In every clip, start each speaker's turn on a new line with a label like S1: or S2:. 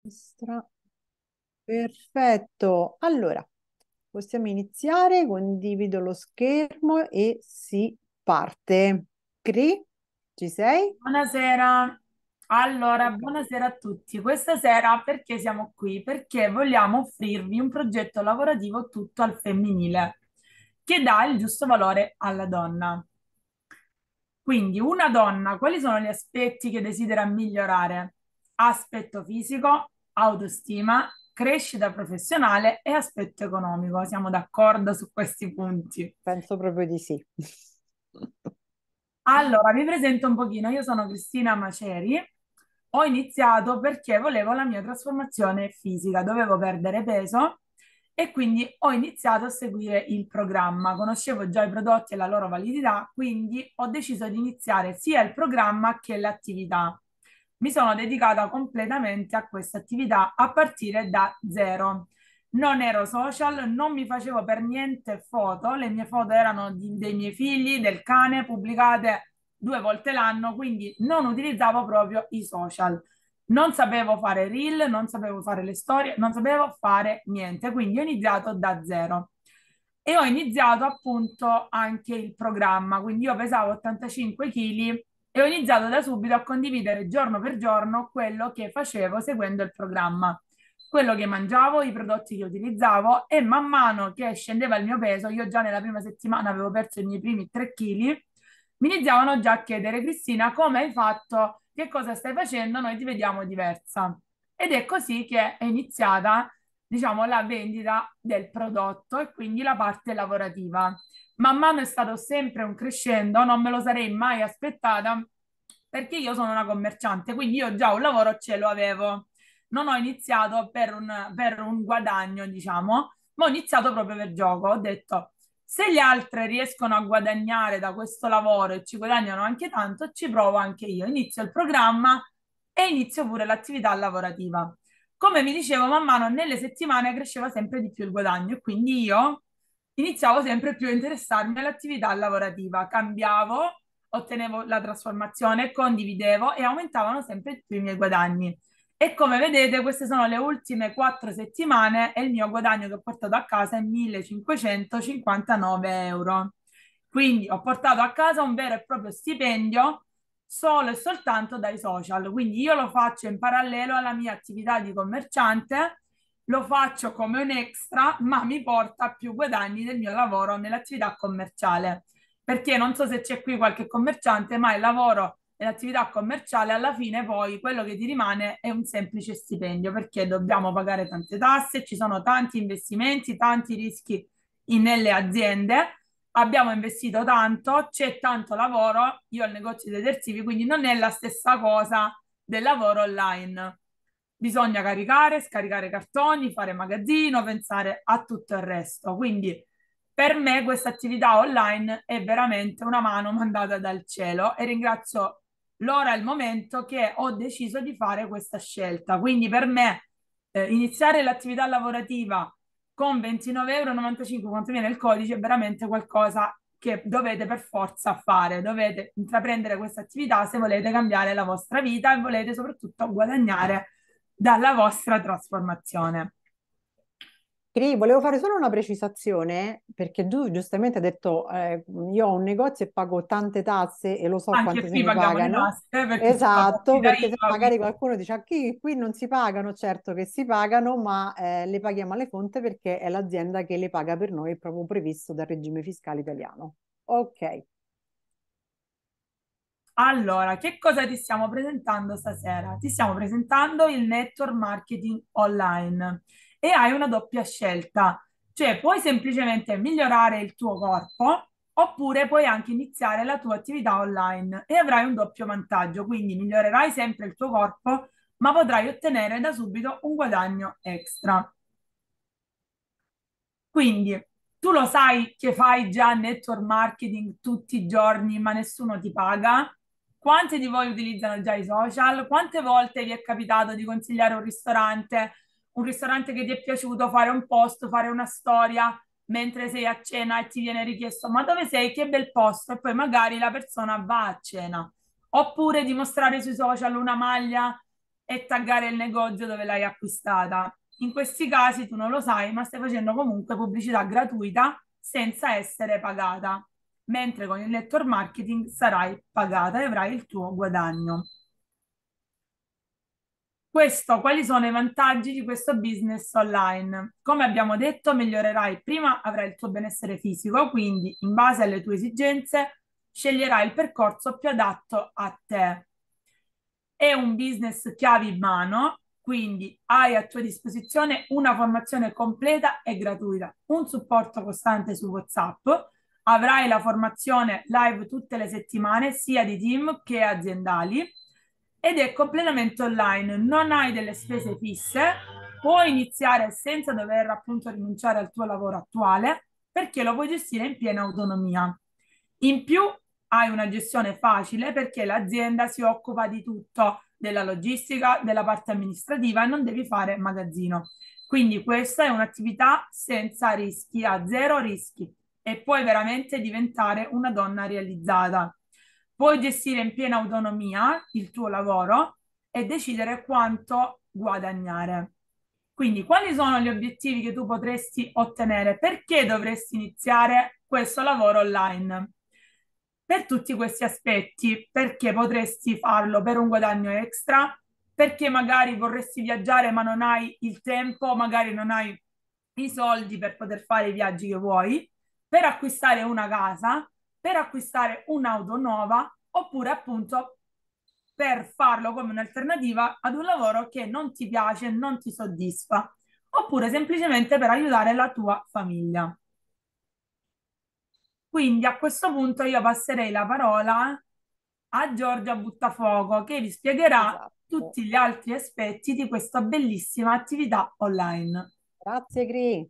S1: Destra. Perfetto. Allora, possiamo iniziare. Condivido lo schermo e si parte. Cri, ci sei?
S2: Buonasera, allora,
S1: Ok.
S2: buonasera a tutti. Questa sera perché siamo qui? Perché vogliamo offrirvi un progetto lavorativo tutto al femminile, che dà il giusto valore alla donna. Quindi, una donna, quali sono gli aspetti che desidera migliorare? Aspetto fisico, autostima, crescita professionale e aspetto economico. Siamo d'accordo su questi punti?
S1: Penso proprio di sì.
S2: Allora, vi presento un pochino. Io sono Cristina Maceri. Ho iniziato perché volevo la mia trasformazione fisica, dovevo perdere peso e quindi ho iniziato a seguire il programma. Conoscevo già i prodotti e la loro validità, quindi ho deciso di iniziare sia il programma che l'attività. Mi sono dedicata completamente a questa attività a partire da zero. Non ero social, non mi facevo per niente foto, le mie foto erano dei miei figli, del cane, pubblicate 2 volte l'anno, quindi non utilizzavo proprio i social. Non sapevo fare reel, non sapevo fare le storie, non sapevo fare niente, quindi ho iniziato da zero. E ho iniziato appunto anche il programma, quindi io pesavo 85 kg e ho iniziato da subito a condividere giorno per giorno quello che facevo seguendo il programma, quello che mangiavo, i prodotti che utilizzavo e man mano che scendeva il mio peso, io già nella prima settimana avevo perso i miei primi 3 kg, mi iniziavano già a chiedere: Cristina, come hai fatto? Che cosa stai facendo? Noi ti vediamo diversa. Ed è così che è iniziata, diciamo, la vendita del prodotto e quindi la parte lavorativa. Man mano è stato sempre un crescendo, non me lo sarei mai aspettata perché io sono una commerciante, quindi io già un lavoro ce lo avevo. Non ho iniziato per un guadagno, diciamo, ma ho iniziato proprio per gioco. Ho detto, se le altre riescono a guadagnare da questo lavoro e ci guadagnano anche tanto, ci provo anche io. Inizio il programma e inizio pure l'attività lavorativa. Come vi dicevo, man mano nelle settimane cresceva sempre di più il guadagno e quindi io iniziavo sempre più a interessarmi all'attività lavorativa, cambiavo, ottenevo la trasformazione, condividevo e aumentavano sempre di più i miei guadagni. E come vedete, queste sono le ultime 4 settimane e il mio guadagno che ho portato a casa è 1559 euro. Quindi ho portato a casa un vero e proprio stipendio solo e soltanto dai social. Quindi io lo faccio in parallelo alla mia attività di commerciante, lo faccio come un extra, ma mi porta a più guadagni del mio lavoro nell'attività commerciale. Perché non so se c'è qui qualche commerciante, ma il lavoro e l'attività commerciale alla fine poi quello che ti rimane è un semplice stipendio, perché dobbiamo pagare tante tasse, ci sono tanti investimenti, tanti rischi nelle aziende, abbiamo investito tanto, c'è tanto lavoro, io ho il negozio di detersivi, quindi non è la stessa cosa del lavoro online. Bisogna caricare, scaricare cartoni, fare magazzino, pensare a tutto il resto. Quindi per me questa attività online è veramente una mano mandata dal cielo e ringrazio l'ora e il momento che ho deciso di fare questa scelta. Quindi per me iniziare l'attività lavorativa con 29,95 € quanto viene il codice è veramente qualcosa che dovete per forza fare, dovete intraprendere questa attività se volete cambiare la vostra vita e volete soprattutto guadagnare dalla vostra trasformazione.
S1: Cri, volevo fare solo una precisazione perché tu giustamente hai detto io ho un negozio e pago tante tasse e lo so
S2: Anche
S1: quante se
S2: qui
S1: ne
S2: paghiamo le
S1: pagano.
S2: tasse perché si fa
S1: Esatto,
S2: partita
S1: perché se
S2: IVA,
S1: magari
S2: quindi
S1: qualcuno dice "Ah, qui non si pagano, certo che si pagano, ma le paghiamo alle fonte perché è l'azienda che le paga per noi, è proprio previsto dal regime fiscale italiano. Ok.
S2: allora, che cosa ti stiamo presentando stasera? Ti stiamo presentando il network marketing online e hai una doppia scelta, cioè puoi semplicemente migliorare il tuo corpo oppure puoi anche iniziare la tua attività online e avrai un doppio vantaggio, quindi migliorerai sempre il tuo corpo, ma potrai ottenere da subito un guadagno extra. Quindi tu lo sai che fai già network marketing tutti i giorni, ma nessuno ti paga? Quanti di voi utilizzano già i social? Quante volte vi è capitato di consigliare un ristorante che ti è piaciuto, fare un post, fare una storia mentre sei a cena e ti viene richiesto: ma dove sei? Che bel posto! E poi magari la persona va a cena. Oppure di mostrare sui social una maglia e taggare il negozio dove l'hai acquistata. In questi casi tu non lo sai, ma stai facendo comunque pubblicità gratuita senza essere pagata, mentre con il network marketing sarai pagata e avrai il tuo guadagno. Questo, quali sono i vantaggi di questo business online? Come abbiamo detto, migliorerai, prima avrai il tuo benessere fisico, quindi in base alle tue esigenze sceglierai il percorso più adatto a te. È un business chiave in mano, quindi hai a tua disposizione una formazione completa e gratuita, un supporto costante su WhatsApp, avrai la formazione live tutte le settimane, sia di team che aziendali, ed è completamente online, non hai delle spese fisse, puoi iniziare senza dover appunto rinunciare al tuo lavoro attuale perché lo puoi gestire in piena autonomia. In più hai una gestione facile perché l'azienda si occupa di tutto, della logistica, della parte amministrativa e non devi fare magazzino. Quindi questa è un'attività senza rischi, a zero rischi e puoi veramente diventare una donna realizzata. Puoi gestire in piena autonomia il tuo lavoro e decidere quanto guadagnare. Quindi, quali sono gli obiettivi che tu potresti ottenere? Perché dovresti iniziare questo lavoro online? Per tutti questi aspetti, perché potresti farlo per un guadagno extra, perché magari vorresti viaggiare ma non hai il tempo, magari non hai i soldi per poter fare i viaggi che vuoi, per acquistare una casa, per acquistare un'auto nuova, oppure appunto per farlo come un'alternativa ad un lavoro che non ti piace, non ti soddisfa, oppure semplicemente per aiutare la tua famiglia. Quindi a questo punto io passerei la parola a Giorgia Buttafuoco che vi spiegherà
S1: Esatto.
S2: tutti gli altri aspetti di questa bellissima attività online.
S1: Grazie, Cri.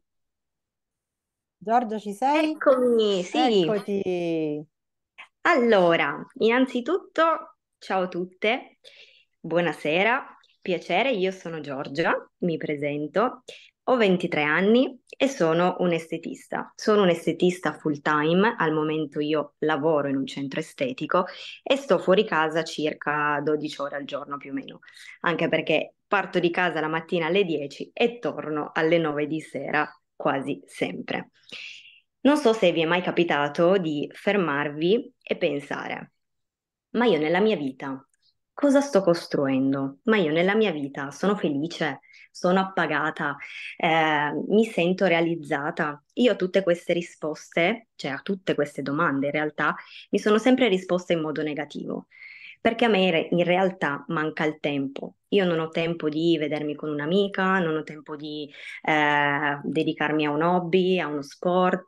S1: Giorgia, ci sei?
S3: Eccomi, sì.
S1: Eccoti.
S3: Allora, innanzitutto, ciao a tutte, buonasera, piacere, io sono Giorgia, mi presento, ho 23 anni e sono un estetista. Sono un estetista full time, al momento io lavoro in un centro estetico e sto fuori casa circa 12 ore al giorno più o meno, anche perché parto di casa la mattina alle 10 e torno alle 9 di sera quasi sempre. Non so se vi è mai capitato di fermarvi e pensare, ma io nella mia vita cosa sto costruendo? Ma io nella mia vita sono felice, sono appagata, mi sento realizzata. Io a tutte queste risposte, cioè a tutte queste domande in realtà, mi sono sempre risposta in modo negativo, perché a me in realtà manca il tempo. Io non ho tempo di vedermi con un'amica, non ho tempo di dedicarmi a un hobby, a uno sport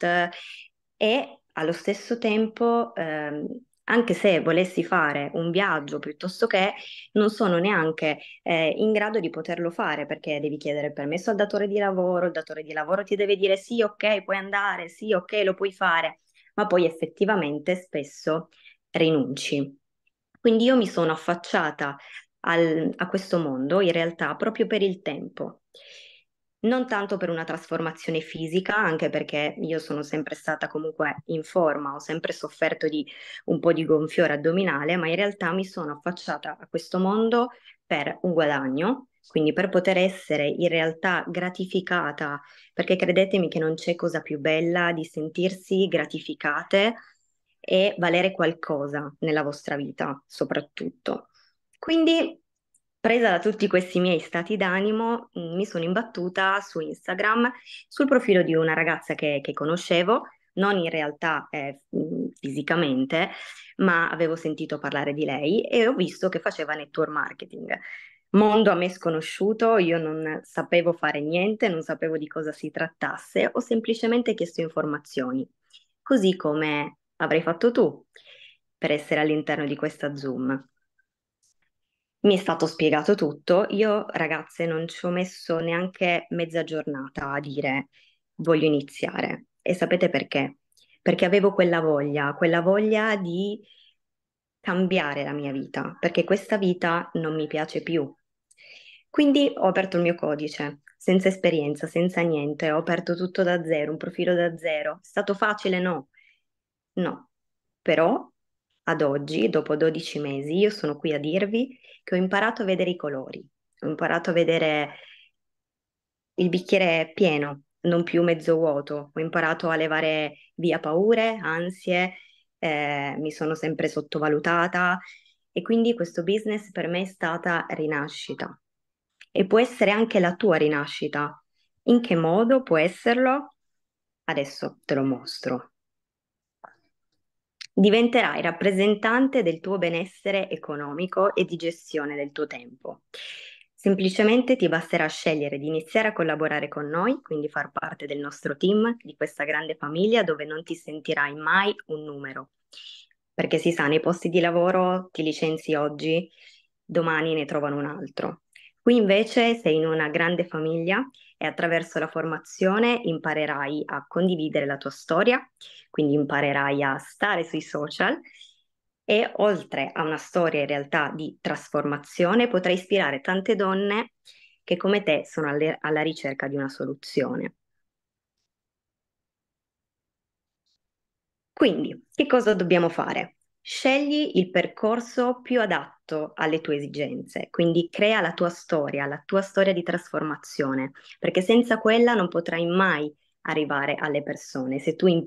S3: e allo stesso tempo, anche se volessi fare un viaggio piuttosto che, non sono neanche in grado di poterlo fare perché devi chiedere permesso al datore di lavoro, il datore di lavoro ti deve dire sì, ok, puoi andare, sì, ok, lo puoi fare, ma poi effettivamente spesso rinunci. Quindi io mi sono affacciata a questo mondo in realtà proprio per il tempo. Non tanto per una trasformazione fisica, anche perché io sono sempre stata comunque in forma, ho sempre sofferto di un po' di gonfiore addominale, ma in realtà mi sono affacciata a questo mondo per un guadagno, quindi per poter essere in realtà gratificata, perché credetemi che non c'è cosa più bella di sentirsi gratificate e valere qualcosa nella vostra vita, soprattutto. Quindi, presa da tutti questi miei stati d'animo, mi sono imbattuta su Instagram sul profilo di una ragazza che conoscevo, non in realtà fisicamente, ma avevo sentito parlare di lei e ho visto che faceva network marketing. Mondo a me sconosciuto, io non sapevo fare niente, non sapevo di cosa si trattasse, ho semplicemente chiesto informazioni, così come avrei fatto tu per essere all'interno di questa Zoom. Mi è stato spiegato tutto. Io, ragazze, non ci ho messo neanche mezza giornata a dire voglio iniziare. E sapete perché? Perché avevo quella voglia di cambiare la mia vita, perché questa vita non mi piace più. Quindi ho aperto il mio codice, senza esperienza, senza niente, ho aperto tutto da zero, un profilo da zero. È stato facile? No. No, però ad oggi, dopo 12 mesi, io sono qui a dirvi che ho imparato a vedere i colori. Ho imparato a vedere il bicchiere pieno, non più mezzo vuoto. Ho imparato a levare via paure, ansie, mi sono sempre sottovalutata e quindi questo business per me è stata rinascita. E può essere anche la tua rinascita. In che modo può esserlo? Adesso te lo mostro. Diventerai rappresentante del tuo benessere economico e di gestione del tuo tempo. Semplicemente ti basterà scegliere di iniziare a collaborare con noi, quindi far parte del nostro team, di questa grande famiglia dove non ti sentirai mai un numero. Perché si sa, nei posti di lavoro ti licenzi oggi, domani ne trovano un altro. Qui invece sei in una grande famiglia e attraverso la formazione imparerai a condividere la tua storia, quindi imparerai a stare sui social e oltre a una storia in realtà di trasformazione potrai ispirare tante donne che come te sono alla ricerca di una soluzione. Quindi, che cosa dobbiamo fare? Scegli il percorso più adatto alle tue esigenze, quindi crea la tua storia di trasformazione, perché senza quella non potrai mai arrivare alle persone.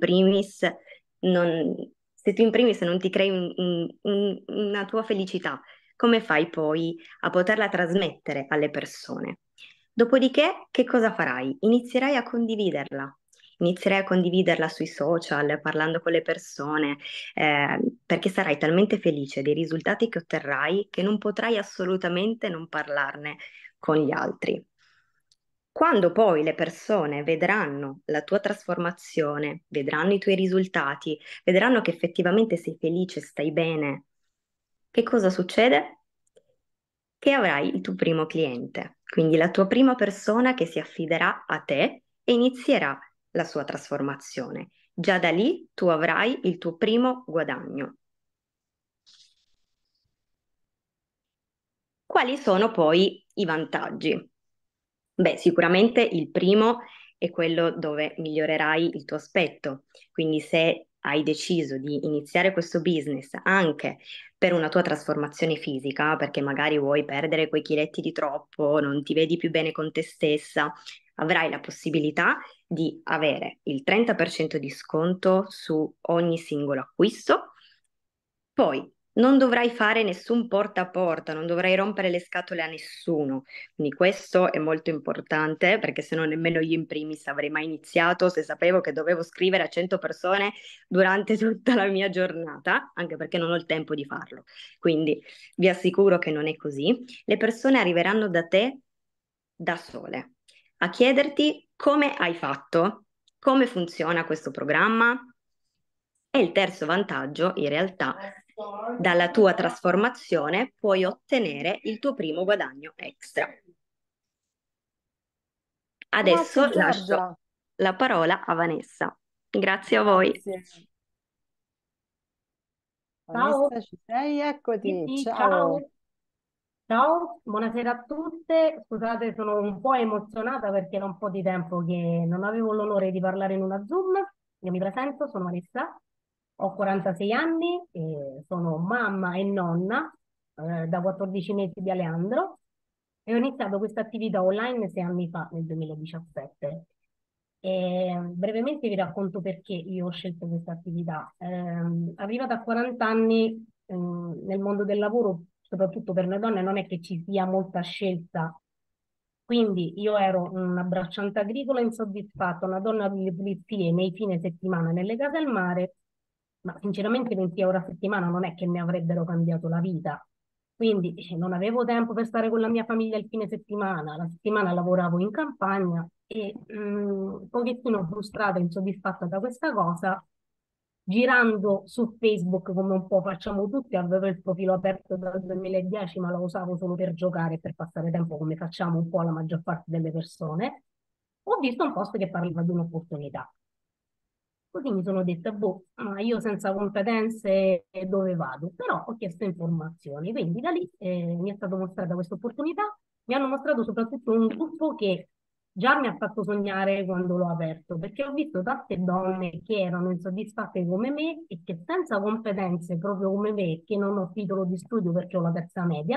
S3: Non, Se tu in primis non ti crei una tua felicità, come fai poi a poterla trasmettere alle persone? Dopodiché, che cosa farai? Inizierai a condividerla. Inizierai a condividerla sui social, parlando con le persone, perché sarai talmente felice dei risultati che otterrai che non potrai assolutamente non parlarne con gli altri. Quando poi le persone vedranno la tua trasformazione, vedranno i tuoi risultati, vedranno che effettivamente sei felice, stai bene, che cosa succede? Che avrai il tuo primo cliente, quindi la tua prima persona che si affiderà a te e inizierà la sua trasformazione. Già da lì tu avrai il tuo primo guadagno. Quali sono poi i vantaggi? Beh, sicuramente il primo è quello dove migliorerai il tuo aspetto. Quindi se hai deciso di iniziare questo business anche per una tua trasformazione fisica, perché magari vuoi perdere quei chiletti di troppo, non ti vedi più bene con te stessa, avrai la possibilità di avere il 30% di sconto su ogni singolo acquisto. Poi non dovrai fare nessun porta a porta, non dovrai rompere le scatole a nessuno. Quindi questo è molto importante perché se no nemmeno io in primis avrei mai iniziato se sapevo che dovevo scrivere a 100 persone durante tutta la mia giornata, anche perché non ho il tempo di farlo. Quindi vi assicuro che non è così. Le persone arriveranno da te da sole a chiederti come hai fatto, come funziona questo programma. E il terzo vantaggio, in realtà, dalla tua trasformazione puoi ottenere il tuo primo guadagno extra. Adesso
S1: Grazie
S3: lascio
S1: Giorgia.
S3: la parola a Vanessa. Grazie a voi.
S1: Grazie.
S4: Ciao,
S1: Vanessa, ci sei?
S4: sì,
S1: Eccoti.
S4: sì,
S1: Ciao.
S4: ciao, ciao, buonasera a tutte. Scusate, sono un po' emozionata perché era un po' di tempo che non avevo l'onore di parlare in una Zoom. Io mi presento, sono Marissa, ho 46 anni e sono mamma e nonna da 14 mesi di Aleandro e ho iniziato questa attività online 6 anni fa, nel 2017. E brevemente vi racconto perché io ho scelto questa attività. Arrivata a 40 anni, nel mondo del lavoro, soprattutto per noi donne, non è che ci sia molta scelta. Quindi io ero una bracciante agricola insoddisfatta, una donna delle pulizie nei fine settimana nelle case al mare, ma sinceramente 20 euro a settimana non è che mi avrebbero cambiato la vita. Quindi non avevo tempo per stare con la mia famiglia il fine settimana, la settimana lavoravo in campagna e un pochettino frustrata e insoddisfatta da questa cosa, girando su Facebook come un po' facciamo tutti, avevo il profilo aperto dal 2010 ma lo usavo solo per giocare e per passare tempo come facciamo un po' la maggior parte delle persone, ho visto un post che parlava di un'opportunità. Così mi sono detta, boh, ma io senza competenze dove vado? Però ho chiesto informazioni, quindi da lì mi è stata mostrata questa opportunità, mi hanno mostrato soprattutto un gruppo che già mi ha fatto sognare quando l'ho aperto, perché ho visto tante donne che erano insoddisfatte come me e che senza competenze proprio come me, che non ho titolo di studio perché ho la terza media,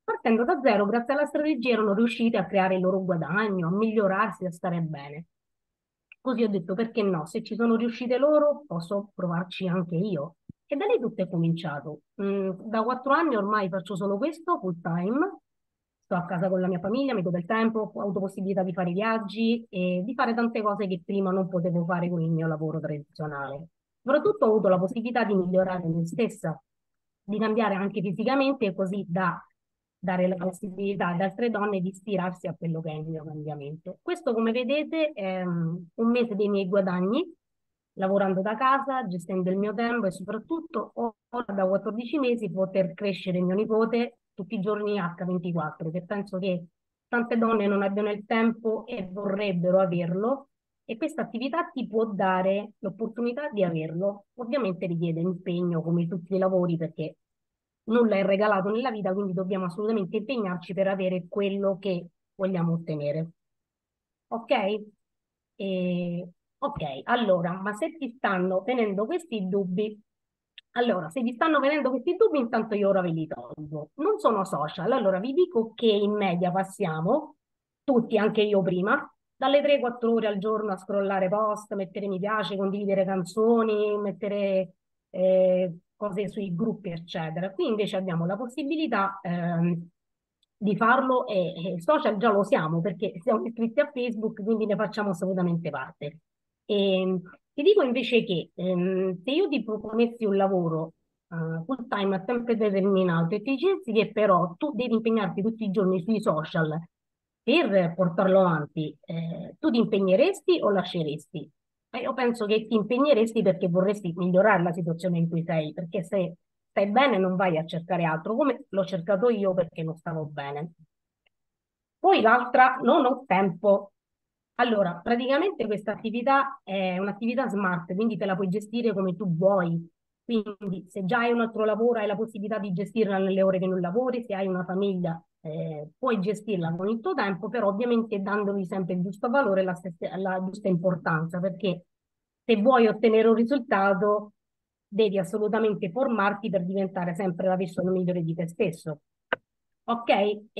S4: partendo da zero, grazie alla strategia erano riusciti a creare il loro guadagno, a migliorarsi, a stare bene. Così ho detto, perché no? Se ci sono riuscite loro, posso provarci anche io. E da lì tutto è cominciato. Da 4 anni ormai faccio solo questo, full time. Sto a casa con la mia famiglia, mi do del tempo, ho avuto possibilità di fare viaggi e di fare tante cose che prima non potevo fare con il mio lavoro tradizionale. Soprattutto ho avuto la possibilità di migliorare me stessa, di cambiare anche fisicamente, così da dare la possibilità ad altre donne di ispirarsi a quello che è il mio cambiamento. Questo, come vedete, è un mese dei miei guadagni, lavorando da casa, gestendo il mio tempo e soprattutto ora da 14 mesi poter crescere mio nipote tutti i giorni H24, che penso che tante donne non abbiano il tempo e vorrebbero averlo, e questa attività ti può dare l'opportunità di averlo. Ovviamente richiede impegno come tutti i lavori, perché nulla è regalato nella vita, quindi dobbiamo assolutamente impegnarci per avere quello che vogliamo ottenere. Ok? Ok, allora, ma se ti stanno venendo questi dubbi, allora, se vi stanno venendo questi dubbi, intanto io ora ve li tolgo. Non sono social, allora vi dico che in media passiamo, tutti, anche io prima, dalle 3-4 ore al giorno a scrollare post, mettere mi piace, condividere canzoni, mettere cose sui gruppi, eccetera. Qui invece abbiamo la possibilità di farlo e social già lo siamo perché siamo iscritti a Facebook, quindi ne facciamo assolutamente parte. E, ti dico invece che se io ti proponessi un lavoro full time a tempo determinato e ti dicessi che però tu devi impegnarti tutti i giorni sui social per portarlo avanti, tu ti impegneresti o lasceresti? Io penso che ti impegneresti perché vorresti migliorare la situazione in cui sei, perché se stai bene non vai a cercare altro, come l'ho cercato io perché non stavo bene. Poi l'altra, non ho tempo. Allora, praticamente questa attività è un'attività smart, quindi te la puoi gestire come tu vuoi. Quindi se già hai un altro lavoro, hai la possibilità di gestirla nelle ore che non lavori, se hai una famiglia, puoi gestirla con il tuo tempo, però ovviamente dandogli sempre il giusto valore e la giusta importanza, perché se vuoi ottenere un risultato, devi assolutamente formarti per diventare sempre la versione migliore di te stesso. Ok?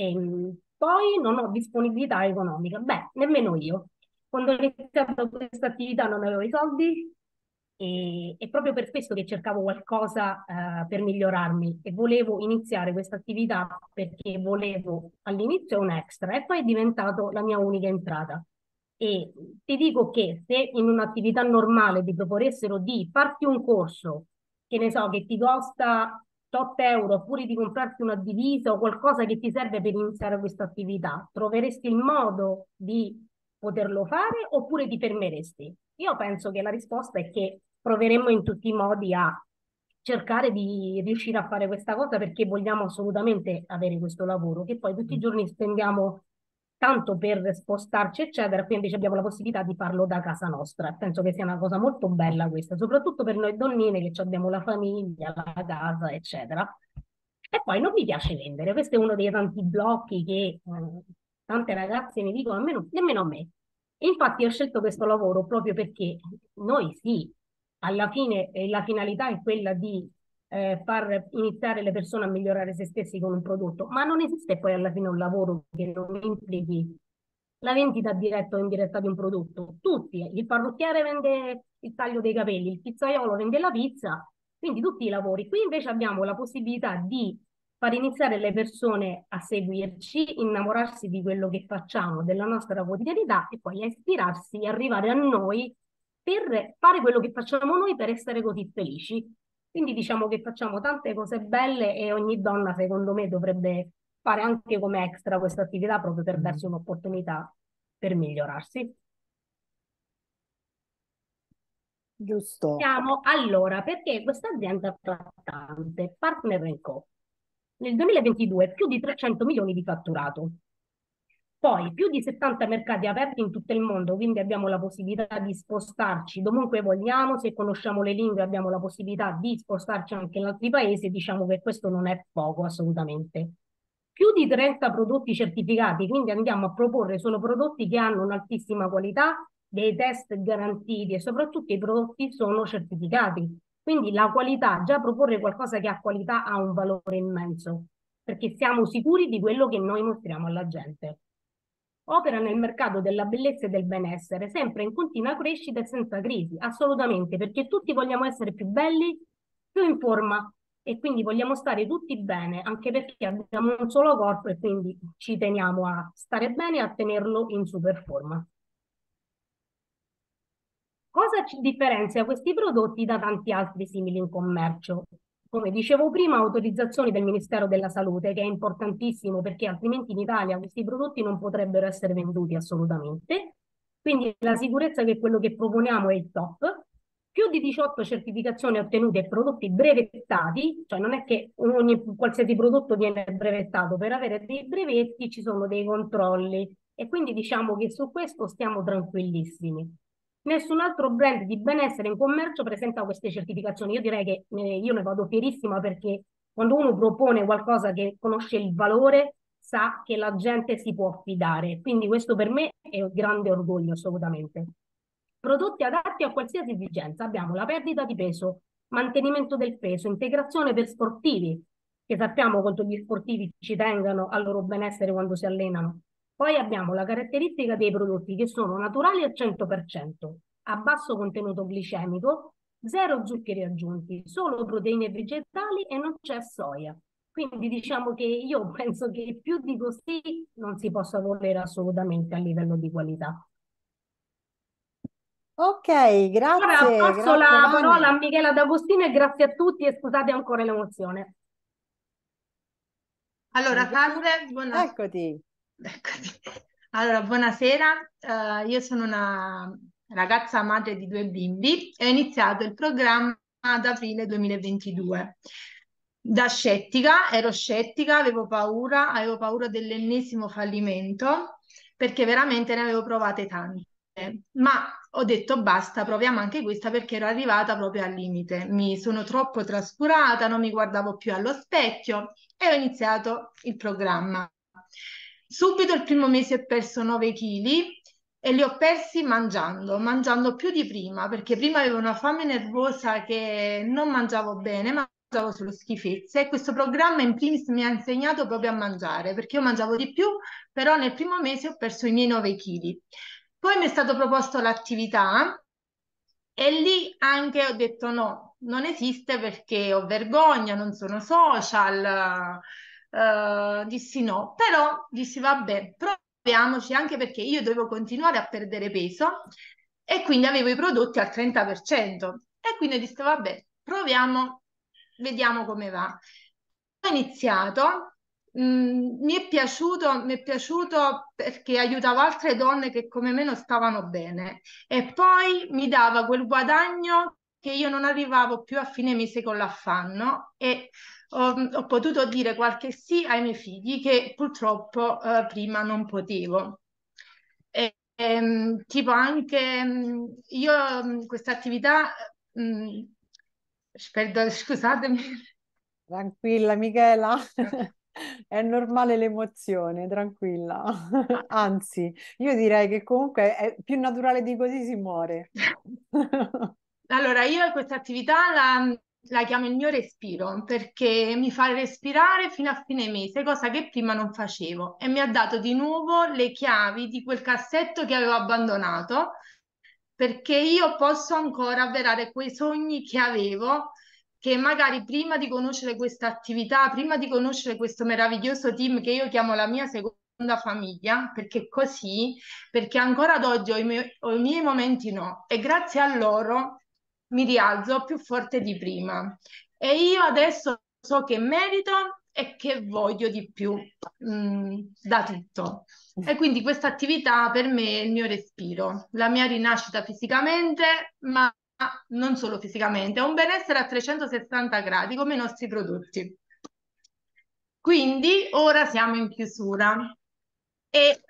S4: Poi non ho disponibilità economica. Beh, nemmeno io. Quando ho iniziato questa attività non avevo i soldi e è proprio per questo che cercavo qualcosa per migliorarmi e volevo iniziare questa attività perché volevo all'inizio un extra e poi è diventato la mia unica entrata. E ti dico che se in un'attività normale ti proponessero di farti un corso, che ne so, che ti costa 8 euro, oppure di comprarti una divisa o qualcosa che ti serve per iniziare questa attività, troveresti il modo di poterlo fare oppure ti fermeresti? Io penso che la risposta è che proveremmo in tutti i modi a cercare di riuscire a fare questa cosa perché vogliamo assolutamente avere questo lavoro, che poi tutti i giorni spendiamo tanto per spostarci, eccetera, qui invece abbiamo la possibilità di farlo da casa nostra. Penso che sia una cosa molto bella questa, soprattutto per noi donnine che abbiamo la famiglia, la casa, eccetera. E poi non mi piace vendere, questo è uno dei tanti blocchi che tante ragazze mi dicono, nemmeno a me. E infatti ho scelto questo lavoro proprio perché noi sì, alla fine la finalità è quella di far iniziare le persone a migliorare se stessi con un prodotto, ma non esiste poi alla fine un lavoro che non implichi la vendita diretta o indiretta di un prodotto. Tutti, il parrucchiere vende il taglio dei capelli, il pizzaiolo vende la pizza, quindi tutti i lavori. Qui invece abbiamo la possibilità di far iniziare le persone a seguirci, innamorarsi di quello che facciamo, della nostra quotidianità e poi a ispirarsi e arrivare a noi per fare quello che facciamo noi per essere così felici. Quindi diciamo che facciamo tante cose belle e ogni donna, secondo me, dovrebbe fare anche come extra questa attività proprio per darsi un'opportunità per migliorarsi.
S1: Giusto.
S4: Siamo allora, perché questa azienda fa tante partner co. Nel 2022 più di 300 milioni di fatturato. Poi più di 70 mercati aperti in tutto il mondo, quindi abbiamo la possibilità di spostarci dovunque vogliamo, se conosciamo le lingue abbiamo la possibilità di spostarci anche in altri paesi, diciamo che questo non è poco assolutamente. Più di 30 prodotti certificati, quindi andiamo a proporre solo prodotti che hanno un'altissima qualità, dei test garantiti e soprattutto i prodotti sono certificati. Quindi la qualità, già proporre qualcosa che ha qualità ha un valore immenso. perché siamo sicuri di quello che noi mostriamo alla gente. Opera nel mercato della bellezza e del benessere, sempre in continua crescita e senza crisi, assolutamente, perché tutti vogliamo essere più belli, più in forma e quindi vogliamo stare tutti bene, anche perché abbiamo un solo corpo e quindi ci teniamo a stare bene e a tenerlo in super forma. Cosa ci differenzia questi prodotti da tanti altri simili in commercio? Come dicevo prima, autorizzazioni del Ministero della Salute, che è importantissimo perché altrimenti in Italia questi prodotti non potrebbero essere venduti assolutamente. Quindi la sicurezza che quello che proponiamo è il top. Più di 18 certificazioni ottenute e prodotti brevettati, cioè non è che qualsiasi prodotto viene brevettato, per avere dei brevetti ci sono dei controlli e quindi diciamo che su questo stiamo tranquillissimi. Nessun altro brand di benessere in commercio presenta queste certificazioni. Io direi che io ne vado fierissima perché quando uno propone qualcosa che conosce il valore, sa che la gente si può fidare. Quindi questo per me è un grande orgoglio, assolutamente. Prodotti adatti a qualsiasi esigenza. Abbiamo la perdita di peso, mantenimento del peso, integrazione per sportivi, che sappiamo quanto gli sportivi ci tengano al loro benessere quando si allenano. Poi abbiamo la caratteristica dei prodotti che sono naturali al 100%, a basso contenuto glicemico, zero zuccheri aggiunti, solo proteine vegetali e non c'è soia. Quindi diciamo che io penso che più di così non si possa volere assolutamente a livello di qualità.
S1: Ok,
S4: Ora
S1: grazie,
S4: passo
S1: grazie
S4: la parola
S1: Vane.
S4: a Michela D'Agostino e grazie a tutti e scusate ancora l'emozione.
S5: Allora,
S1: Michela,
S5: salve,
S1: eccoti.
S5: Eccoti. Allora, buonasera. Io sono una ragazza madre di due bimbi e ho iniziato il programma ad aprile 2022. Da scettica, ero scettica, avevo paura dell'ennesimo fallimento perché veramente ne avevo provate tante. Ma ho detto basta, proviamo anche questa perché ero arrivata proprio al limite. Mi sono troppo trascurata, non mi guardavo più allo specchio e ho iniziato il programma. Subito il primo mese ho perso 9 kg e li ho persi mangiando più di prima, perché prima avevo una fame nervosa che non mangiavo bene, ma mangiavo solo schifezze e questo programma in primis mi ha insegnato proprio a mangiare, perché io mangiavo di più, però nel primo mese ho perso i miei 9 kg. Poi mi è stato proposto l'attività e lì anche ho detto no, non esiste perché ho vergogna, non sono social, dissi no, però dissi vabbè, proviamoci anche perché io dovevo continuare a perdere peso e quindi avevo i prodotti al 30% e quindi dissi vabbè, proviamo, vediamo come va. Ho iniziato, mi è piaciuto perché aiutavo altre donne che come me non stavano bene e poi mi dava quel guadagno che io non arrivavo più a fine mese con l'affanno e ho potuto dire qualche sì ai miei figli che purtroppo prima non potevo. Tipo anche io questa attività, scusatemi.
S1: Tranquilla, Michela. È normale l'emozione, tranquilla. Anzi, io direi che comunque è più naturale di così si muore.
S5: Allora, io questa attività la chiamo il mio respiro perché mi fa respirare fino a fine mese, cosa che prima non facevo e mi ha dato di nuovo le chiavi di quel cassetto che avevo abbandonato perché io posso ancora avverare quei sogni che avevo, che magari prima di conoscere questa attività, prima di conoscere questo meraviglioso team che io chiamo la mia seconda famiglia, perché così, perché ancora ad oggi ho i miei momenti no, e grazie a loro mi rialzo più forte di prima. E io adesso so che merito e che voglio di più, da tutto. E quindi questa attività per me è il mio respiro, la mia rinascita fisicamente, ma non solo fisicamente, è un benessere a 360 gradi come i nostri prodotti. Quindi ora siamo in chiusura e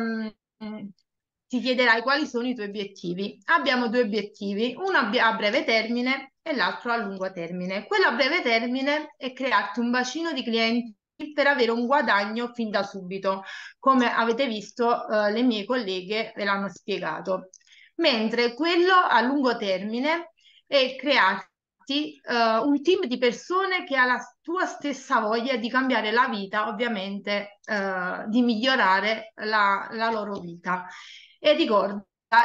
S5: ti chiederai quali sono i tuoi obiettivi. Abbiamo due obiettivi, uno a breve termine e l'altro a lungo termine. Quello a breve termine è crearti un bacino di clienti per avere un guadagno fin da subito, come avete visto, le mie colleghe ve l'hanno spiegato. Mentre quello a lungo termine è crearti trovarti un team di persone che ha la tua stessa voglia di cambiare la vita, ovviamente di migliorare la loro vita. E ricorda,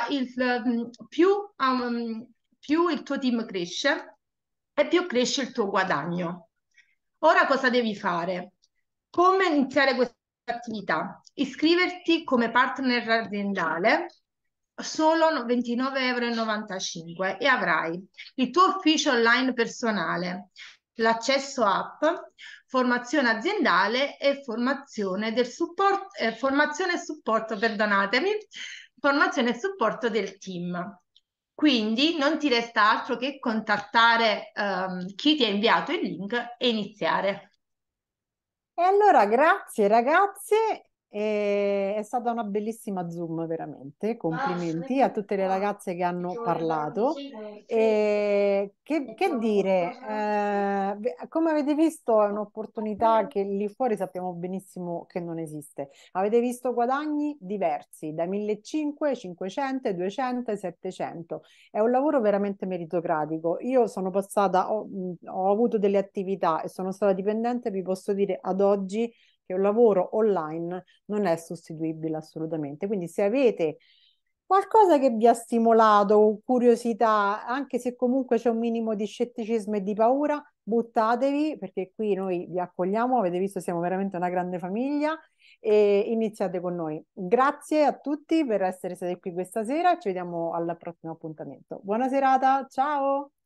S5: più il tuo team cresce e più cresce il tuo guadagno. Ora cosa devi fare? Come iniziare questa attività? Iscriverti come partner aziendale, solo 29,95 € e avrai il tuo ufficio online personale, l'accesso app, formazione aziendale e formazione del supporto, formazione e supporto, perdonatemi, formazione e supporto del team. Quindi non ti resta altro che contattare chi ti ha inviato il link e iniziare.
S1: E allora, grazie ragazze, è stata una bellissima Zoom, veramente. Complimenti a tutte le ragazze che hanno parlato. E che dire, come avete visto, è un'opportunità che lì fuori sappiamo benissimo che non esiste. Avete visto guadagni diversi, da 1.500, 500, 200, 700. È un lavoro veramente meritocratico. Io sono passata, ho avuto delle attività e sono stata dipendente, vi posso dire ad oggi che un lavoro online non è sostituibile assolutamente. Quindi se avete qualcosa che vi ha stimolato, curiosità, anche se comunque c'è un minimo di scetticismo e di paura, buttatevi perché qui noi vi accogliamo, avete visto siamo veramente una grande famiglia e iniziate con noi. Grazie a tutti per essere stati qui questa sera, ci vediamo al prossimo appuntamento. Buona serata, ciao!